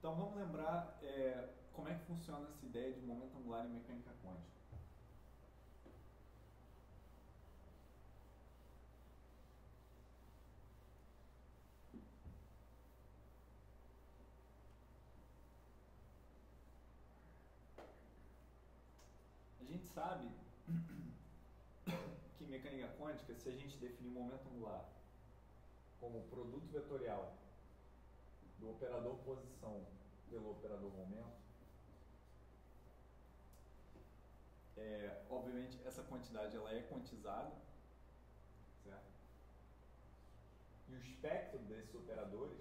Então vamos lembrar como é que funciona essa ideia de momento angular em mecânica quântica. A gente sabe que em mecânica quântica, se a gente definir momento angular como produto vetorial do operador posição pelo operador momento, obviamente essa quantidade ela é quantizada, certo? E o espectro desses operadores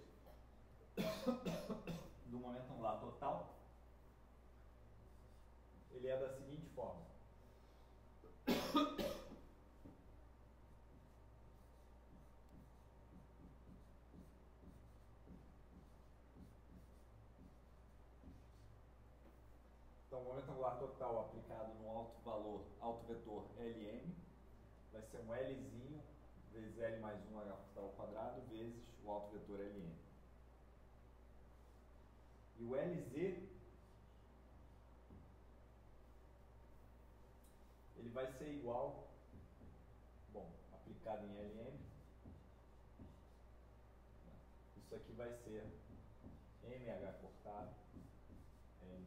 do momento angular total, ele é da seguinte forma. Então, o momento angular total aplicado no alto vetor Lm, vai ser um Lzinho vezes L mais 1 H ao quadrado vezes o alto vetor Lm. E o Lz, ele vai ser igual, bom, aplicado em Lm, isso aqui vai ser mh cortado Lm.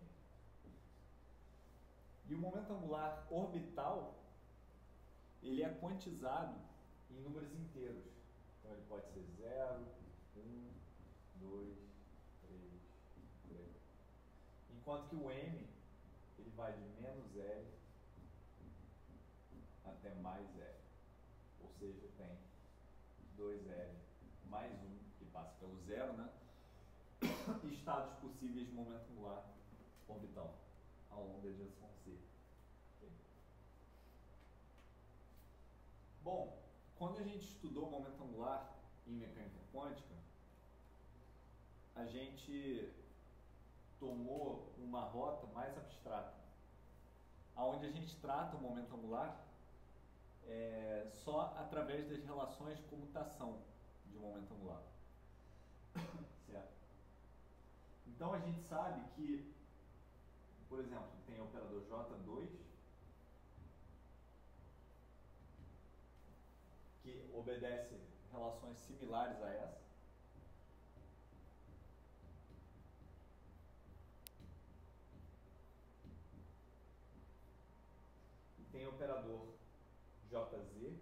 E o momento angular orbital, ele é quantizado em números inteiros. Então ele pode ser 0, 1, 2, 3. Enquanto que o m, ele vai de menos L até mais L. Ou seja, tem 2L mais 1, que passa pelo zero, né? Estados possíveis de momento angular orbital ao longo da direção C. Okay. Bom, quando a gente estudou o momento angular em mecânica quântica, a gente tomou uma rota mais abstrata, onde a gente trata o momento angular só através das relações de comutação de momento angular. Certo? Então a gente sabe que, por exemplo, tem o operador J2, que obedece relações similares a essa. E tem o operador JZ,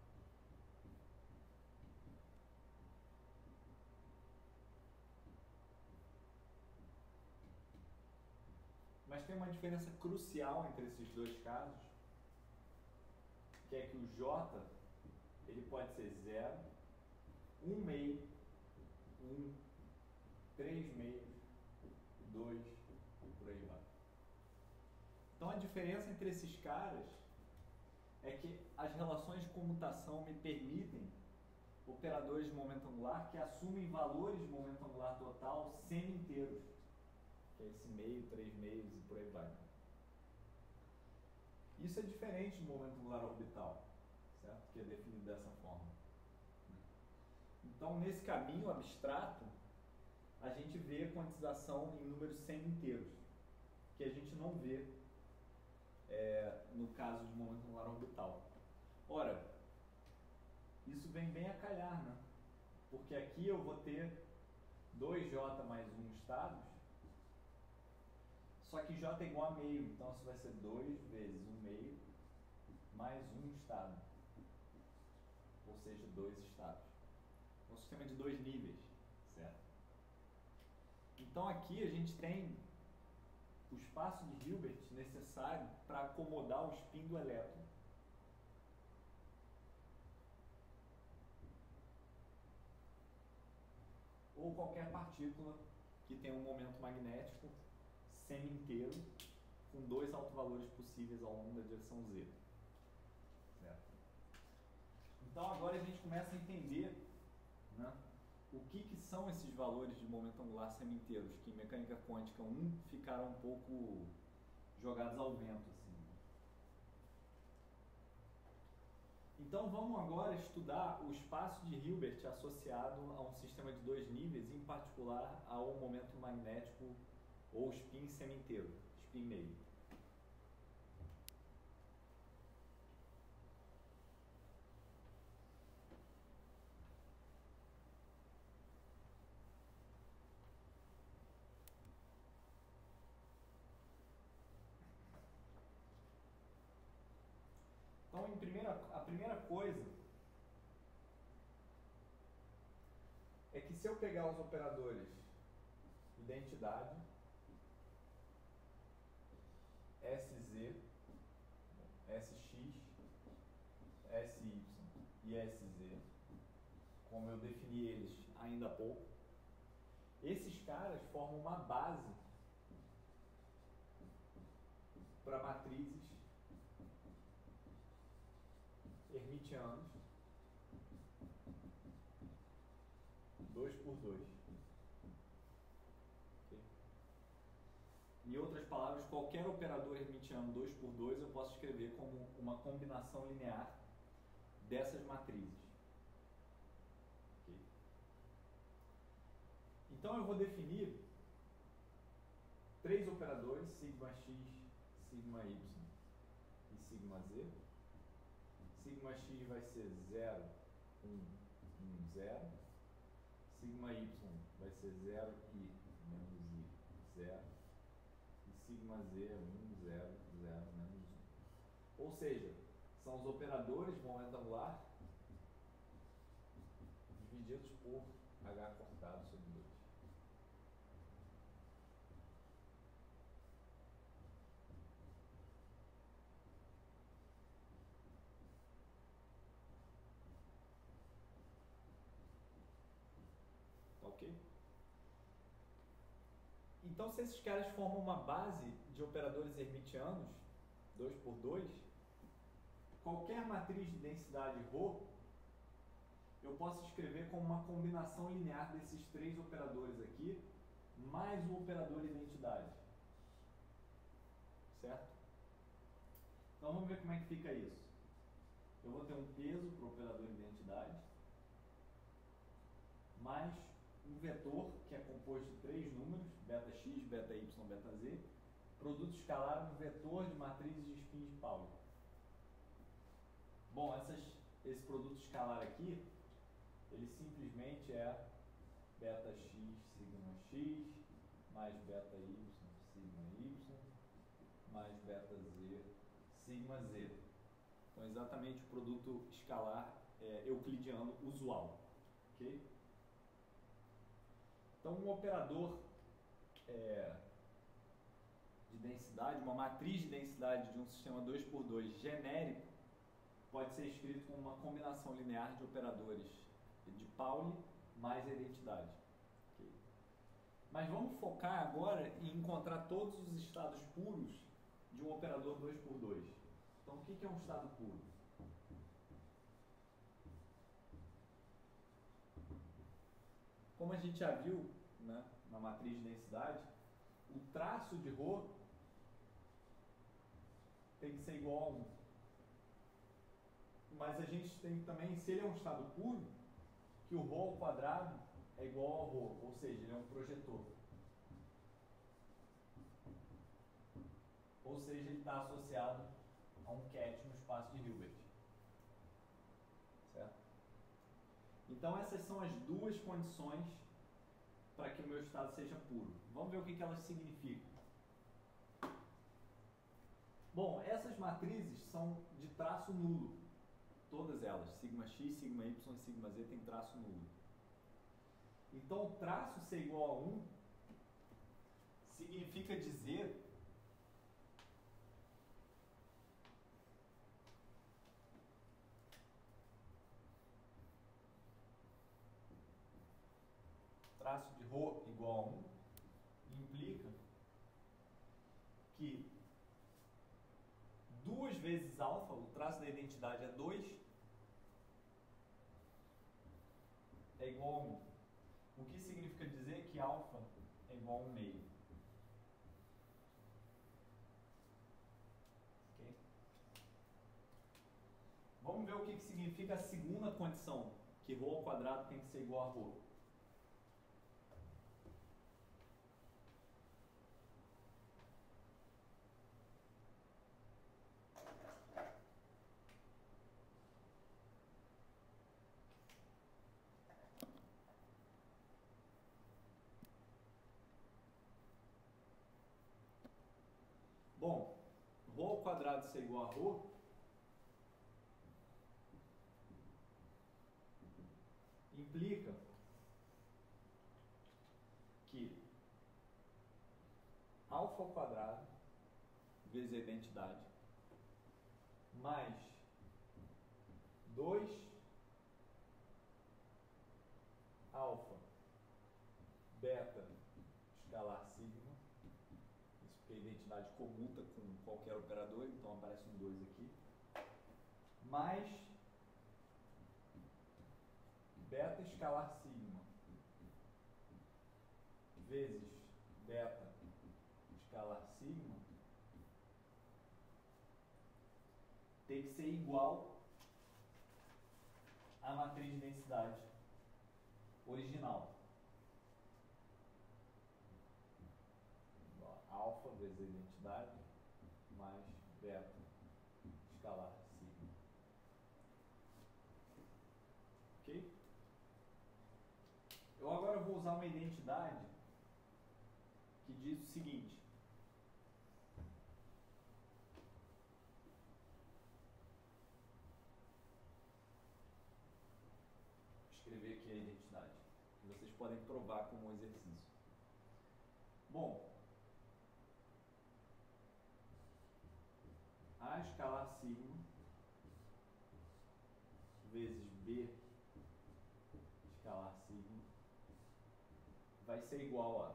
mas tem uma diferença crucial entre esses dois casos, que é que o J ele pode ser 0, 1 meio, 1, 3 meios, 2 e por aí vai. Então a diferença entre esses caras é que as relações de comutação me permitem operadores de momento angular que assumem valores de momento angular total semi-inteiros, que é esse meio, 3 meios e por aí vai. Isso é diferente do momento angular orbital, certo? Que é definido dessa forma. Então, nesse caminho abstrato, a gente vê quantização em números semi-inteiros, que a gente não vê no caso de momento angular orbital. Ora, isso vem bem a calhar, né? Porque aqui eu vou ter 2J mais 1 estados, só que J é igual a meio, então isso vai ser 2 vezes 1 meio mais 1 estado, ou seja, 2 estados. É um sistema de 2 níveis, certo? Então aqui a gente tem o espaço de Hilbert necessário para acomodar o spin do elétron. Ou qualquer partícula que tenha um momento magnético semi-inteiro com 2 autovalores possíveis ao longo da direção Z. Certo? Então agora a gente começa a entender, né, o que são esses valores de momento angular semi-inteiros, que em mecânica quântica 1 ficaram um pouco jogados ao vento. Assim. Então vamos agora estudar o espaço de Hilbert associado a um sistema de dois níveis, em particular ao momento magnético ou spin semi-inteiro, spin meio. Então, a primeira coisa é que se eu pegar os operadores identidade, SZ, SX, SY e SZ, como eu defini eles ainda há pouco, esses caras formam uma base para matrizes hermitianos 2×2. Okay? Em outras palavras, qualquer operador hermitiano 2×2 eu posso escrever como uma combinação linear dessas matrizes. Okay? Então eu vou definir três operadores, sigma x, sigma y e sigma z. Sigma x vai ser 0, 1, 1, 0. Sigma y vai ser 0 e menos i, 0. E sigma z é 1, 0, 0, menos 1. Ou seja, são os operadores de momento angular divididos por h cortado sobre 2. Ok? Então, se esses caras formam uma base de operadores hermitianos, 2×2, qualquer matriz de densidade ρ, eu posso escrever como uma combinação linear desses três operadores aqui, mais o operador identidade. Certo? Então, vamos ver como é que fica isso. Eu vou ter um peso para o operador identidade, mais um vetor, que é composto de três números, beta x, beta y, beta z, produto escalar, um vetor de matrizes de spin de Pauli. Bom, esse produto escalar aqui, ele simplesmente é beta x, sigma x, mais beta y, sigma y, mais beta z, sigma z. Então, exatamente o produto escalar euclidiano usual. Ok? Então, um operador de densidade, uma matriz de densidade de um sistema 2×2 genérico, pode ser escrito como uma combinação linear de operadores de Pauli mais a identidade. Okay? Mas vamos focar agora em encontrar todos os estados puros de um operador 2×2. Então, o que é um estado puro? Como a gente já viu, né, na matriz de densidade, o traço de ρ tem que ser igual a 1. Mas a gente tem também, se ele é um estado puro, que o ρ ao quadrado é igual ao ρ, ou seja, ele é um projetor. Ou seja, ele está associado a um ket no espaço de Hilbert. Certo? Então, essas são as duas condições para que o meu estado seja puro. Vamos ver o que elas significam. Bom, essas matrizes são de traço nulo. Todas elas, sigma x, sigma y e sigma z, tem traço nulo. Então, o traço ser igual a 1 significa dizer traço de ρ igual a 1 implica que 2 vezes alfa, o traço da identidade é 2, é igual a 1. O que significa dizer que alfa é igual a 1 meio. Ok? vamos ver o que significa a segunda condição, que ρ ao quadrado tem que ser igual a ρ. Bom, ρ ao quadrado ser igual a ρ, implica que alfa ao quadrado vezes a identidade mais 2 alfa beta escalar sigma, isso porque a identidade comuta com qualquer operador, então aparece um 2 aqui, mais beta escalar sigma vezes beta escalar sigma tem que ser igual à matriz de densidade original. Alfa vezes a identidade mais beta escalar sigma. Ok? Eu agora vou usar uma identidade que diz o seguinte. Vou escrever aqui a identidade, que vocês podem provar como um exercício. Bom, A escalar sigma vezes B escalar sigma vai ser igual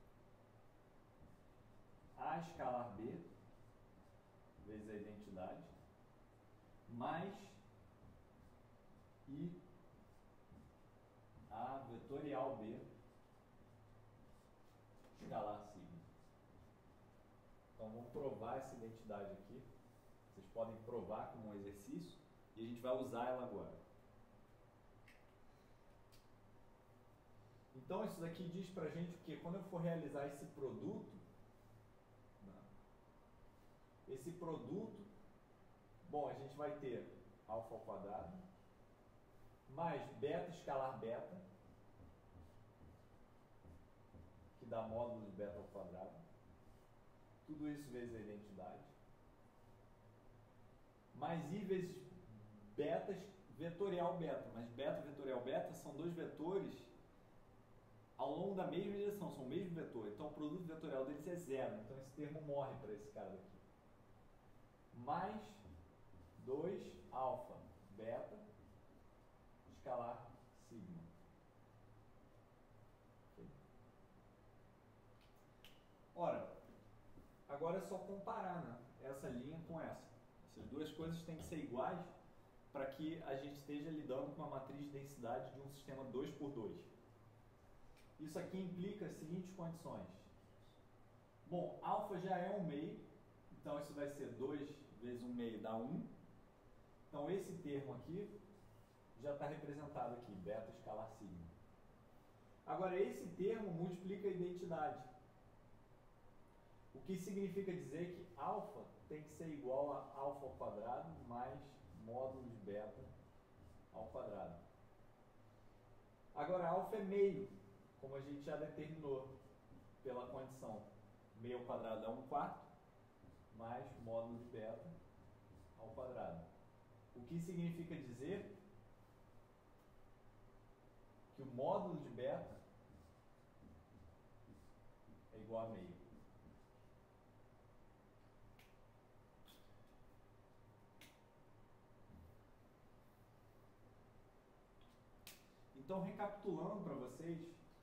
a escalar B vezes a identidade mais I A vetorial B escalar sigma. Então vamos provar essa identidade aqui. Vocês podem provar como um exercício e a gente vai usar ela agora. Então isso daqui diz pra gente que quando eu for realizar esse produto, bom, a gente vai ter alfa ao quadrado mais beta escalar beta, que dá módulo de beta ao quadrado, tudo isso vezes a identidade, mais I vezes beta vetorial beta, mas beta vetorial beta são dois vetores ao longo da mesma direção, são o mesmo vetor, então o produto vetorial deles é zero, então esse termo morre para esse cara daqui. Mais 2 alfa beta escalar sigma. Okay. Ora, agora é só comparar, né, essa linha com essa. Essas duas coisas têm que ser iguais para que a gente esteja lidando com uma matriz de densidade de um sistema 2×2. Isso aqui implica as seguintes condições. Bom, alfa já é 1/2, então isso vai ser 2 vezes 1/2 dá 1. Então esse termo aqui já está representado aqui, beta escalar sigma. Agora esse termo multiplica a identidade, o que significa dizer que alfa tem que ser igual a alfa ao quadrado mais módulo de beta ao quadrado. Agora alfa é meio, como a gente já determinou pela condição. Meio ao quadrado é 1/4 mais módulo de beta ao quadrado. O que significa dizer que o módulo de beta é igual a meio. Então, recapitulando para vocês,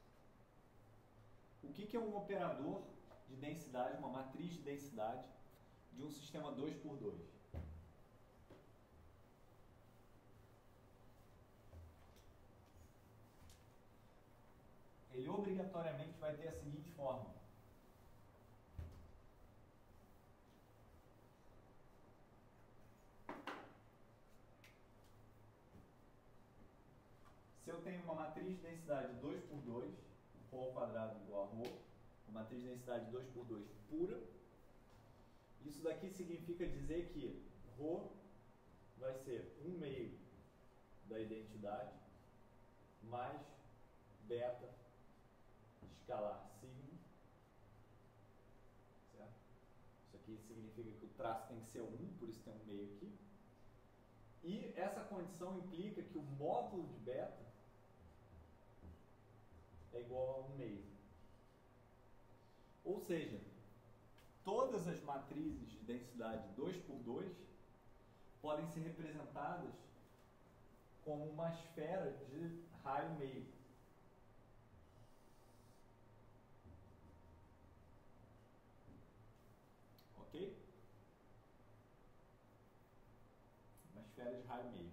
o que é um operador de densidade, uma matriz de densidade de um sistema 2×2? Ele obrigatoriamente vai ter a seguinte forma. tenho uma matriz de densidade 2 por 2, ρ ao quadrado igual a ρ, uma matriz de densidade 2 por 2 pura. Isso daqui significa dizer que ρ vai ser 1/2 da identidade mais beta escalar sigma, certo? Isso aqui significa que o traço tem que ser 1, por isso tem 1/2 aqui. E essa condição implica que o módulo de beta é igual a 1/2. Ou seja, todas as matrizes de densidade 2 por 2 podem ser representadas como uma esfera de raio meio. Ok? Uma esfera de raio meio.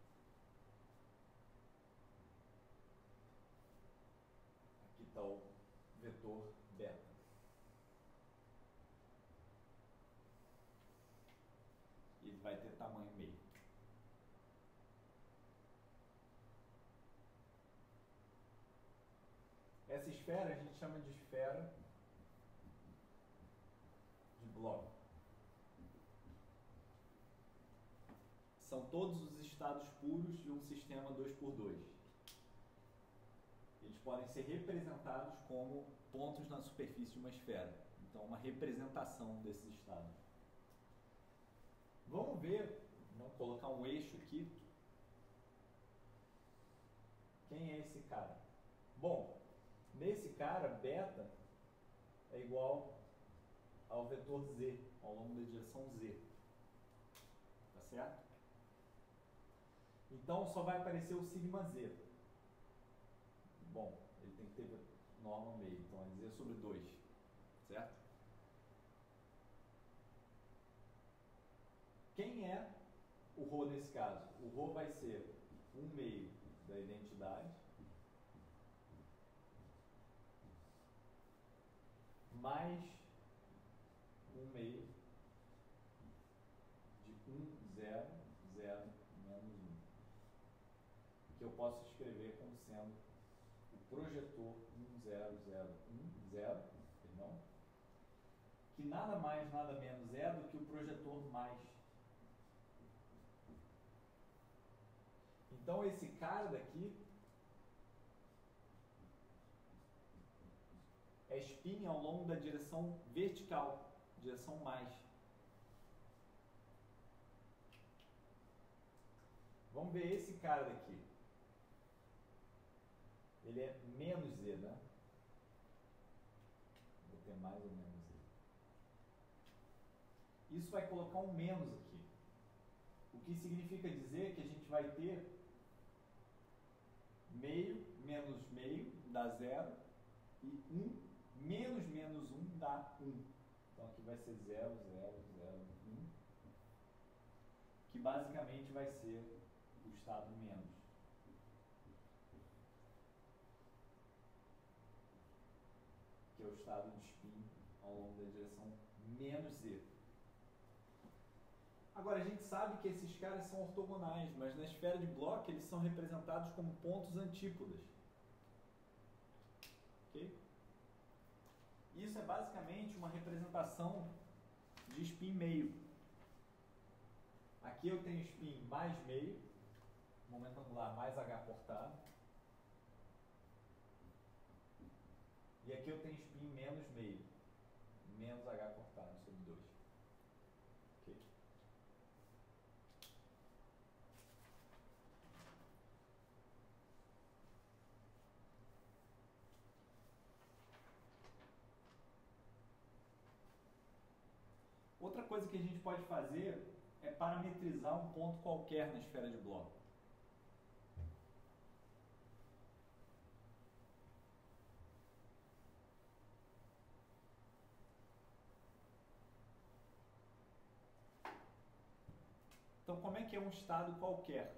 Aqui está o vetor beta. Ele vai ter tamanho meio. Essa esfera a gente chama de esfera de Bloch. São todos os estados puros de um sistema 2 por 2. Eles podem ser representados como pontos na superfície de uma esfera. Então, uma representação desses estados. Vamos ver, vamos colocar um eixo aqui. Quem é esse cara? Bom, nesse cara, beta é igual ao vetor z, ao longo da direção z. Tá certo? Então, só vai aparecer o sigma z. Bom, ele tem que ter norma no meio, então é z sobre 2. Certo? Quem é o ρ nesse caso? O ρ vai ser 1/2 da identidade mais 1/2 de 1, 0, 0, menos 1. Que eu posso escrever como sendo o projetor 1, 0, 0, 1, 0, perdão, que nada mais, nada menos é do que o projetor mais. Então, esse cara daqui é spin ao longo da direção vertical, direção mais. Vamos ver esse cara daqui. Ele é menos z, né? Vou ter mais ou menos z. Isso vai colocar um menos aqui. O que significa dizer que a gente vai ter meio menos meio dá 0 e 1 menos menos 1 dá 1. Então aqui vai ser 0, 0, 0, 1, que basicamente vai ser o estado menos. Que é o estado de spin ao longo da direção menos z. Agora, a gente sabe que esses caras são ortogonais, mas na esfera de Bloch eles são representados como pontos antípodas. Ok? Isso é basicamente uma representação de spin meio. Aqui eu tenho spin mais meio, momento angular mais h cortado. E aqui eu tenho spin menos meio, menos h cortado sobre 2. Ok? Outra coisa que a gente pode fazer é parametrizar um ponto qualquer na esfera de Bloch. Então, como é que é um estado qualquer?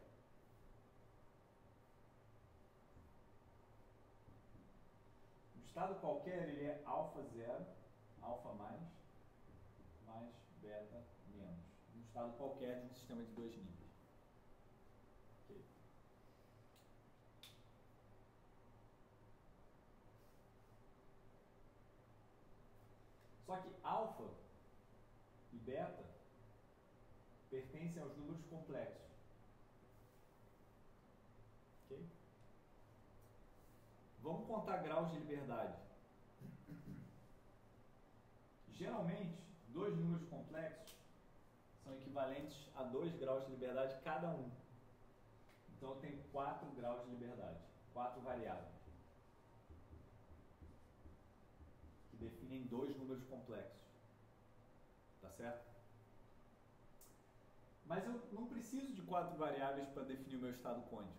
Um estado qualquer, ele é alfa 0, alfa mais beta menos. Um estado qualquer de um sistema de 2 níveis. Okay. Só que alfa e beta pertencem aos números complexos. Ok? Vamos contar graus de liberdade. Geralmente, dois números complexos são equivalentes a 2 graus de liberdade cada um. Então eu tenho 4 graus de liberdade, 4 variáveis, que definem dois números complexos. Tá certo? Mas eu não preciso de 4 variáveis para definir o meu estado quântico.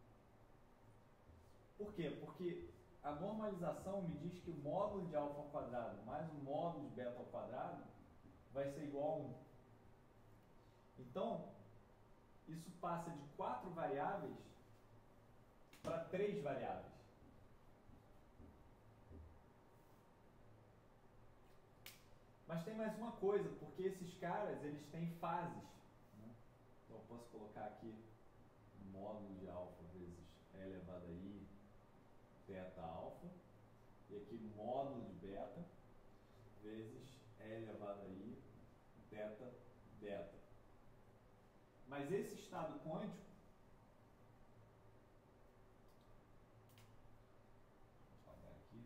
Por quê? Porque a normalização me diz que o módulo de alfa ao quadrado mais o módulo de beta ao quadrado vai ser igual a 1. Então, isso passa de 4 variáveis para 3 variáveis. Mas tem mais uma coisa, porque esses caras, eles têm fases. Né? Então, eu posso colocar aqui o módulo de alfa vezes e elevado a i beta alfa, e aqui módulo de beta vezes e elevado a i beta beta. Mas esse estado quântico, deixa eu apagar aqui,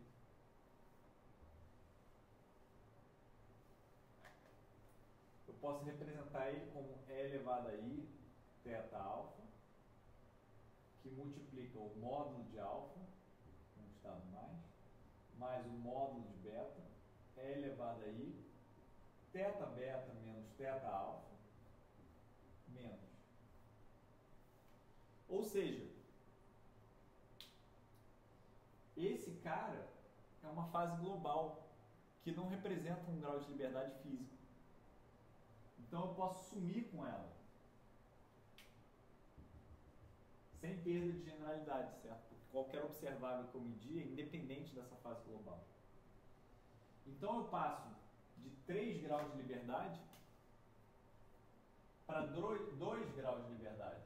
eu posso representar ele como e elevado a i teta alfa, que multiplica o módulo de alfa, um estado mais o módulo de beta, e elevado a i teta beta menos teta alfa, menos. Ou seja, esse cara é uma fase global que não representa um grau de liberdade físico. Então eu posso sumir com ela sem perda de generalidade, certo? Porque qualquer observável que eu medir é independente dessa fase global. Então eu passo de 3 graus de liberdade para 2 graus de liberdade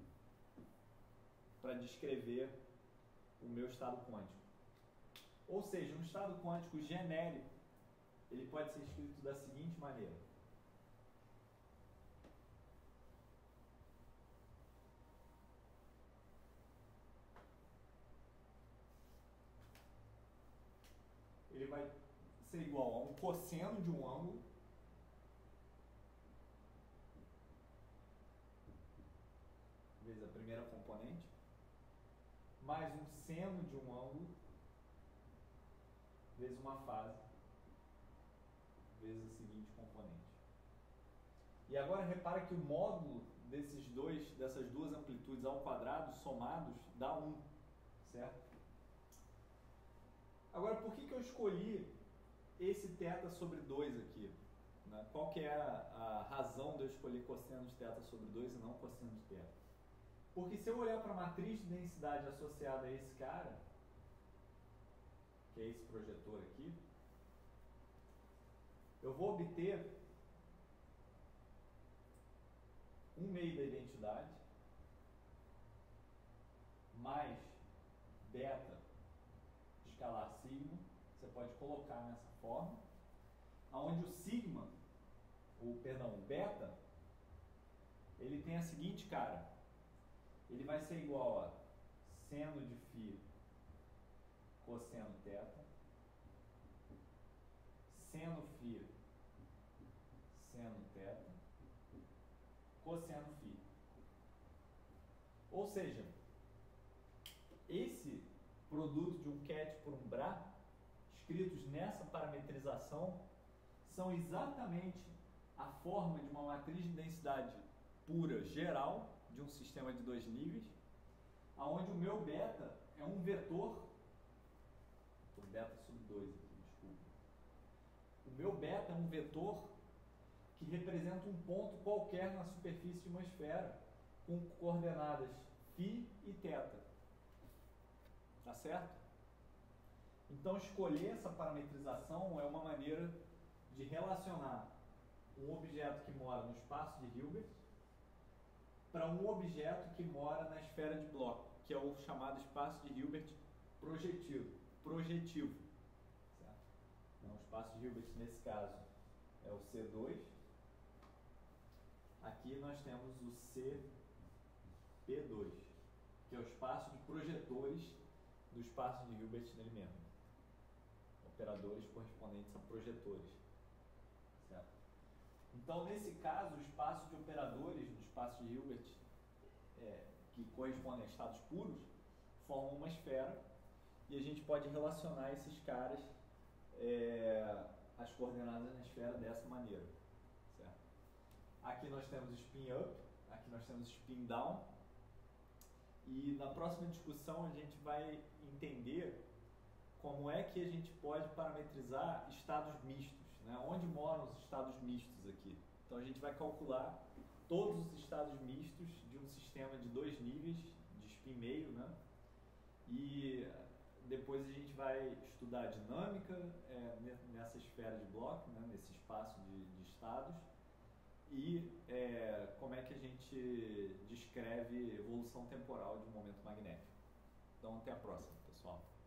para descrever o meu estado quântico. Ou seja, um estado quântico genérico, ele pode ser escrito da seguinte maneira. Ele vai ser igual a um cosseno de um ângulo vezes a primeira componente, mais um seno de um ângulo vezes uma fase vezes a seguinte componente. E agora repara que o módulo dessas duas amplitudes ao quadrado somados dá 1, certo? Agora, por que eu escolhi esse θ sobre 2 aqui? Né? Qual que é a razão de eu escolher cosseno de θ sobre 2 e não cosseno de θ? Porque se eu olhar para a matriz de densidade associada a esse cara, que é esse projetor aqui, eu vou obter 1/2 da identidade mais beta escalar sigma, você pode colocar nessa forma, onde o sigma, o beta, ele tem a seguinte cara, ele vai ser igual a seno de φ cosseno θ, seno φ seno θ, cosseno φ. Ou seja, esse produto de um ket por um bra, escritos nessa parametrização, são exatamente a forma de uma matriz de densidade pura geral de um sistema de 2 níveis, onde o meu beta é um vetor, o beta sobre 2 aqui, desculpa. O meu beta é um vetor que representa um ponto qualquer na superfície de uma esfera, com coordenadas φ e θ. Tá certo? Então, escolher essa parametrização é uma maneira de relacionar um objeto que mora no espaço de Hilbert para um objeto que mora na esfera de Bloch, que é o chamado espaço de Hilbert projetivo. Certo? Então, o espaço espaço de Hilbert nesse caso é o C2. Aqui nós temos o CP2, que é o espaço de projetores do espaço de Hilbert nele mesmo. Operadores correspondentes a projetores. Certo? Então, nesse caso, o espaço de operadores do espaço de Hilbert, que correspondem a estados puros, formam uma esfera e a gente pode relacionar esses caras, as coordenadas na esfera dessa maneira. Certo? Aqui nós temos spin up, aqui nós temos spin down. E na próxima discussão a gente vai entender como é que a gente pode parametrizar estados mistos, né? Onde moram os estados mistos aqui. Então a gente vai calcular todos os estados mistos de um sistema de 2 níveis de spin meio, né? E depois a gente vai estudar a dinâmica nessa esfera de bloco, né? Nesse espaço de estados. E como é que a gente descreve evolução temporal de um momento magnético. Então, até a próxima, pessoal.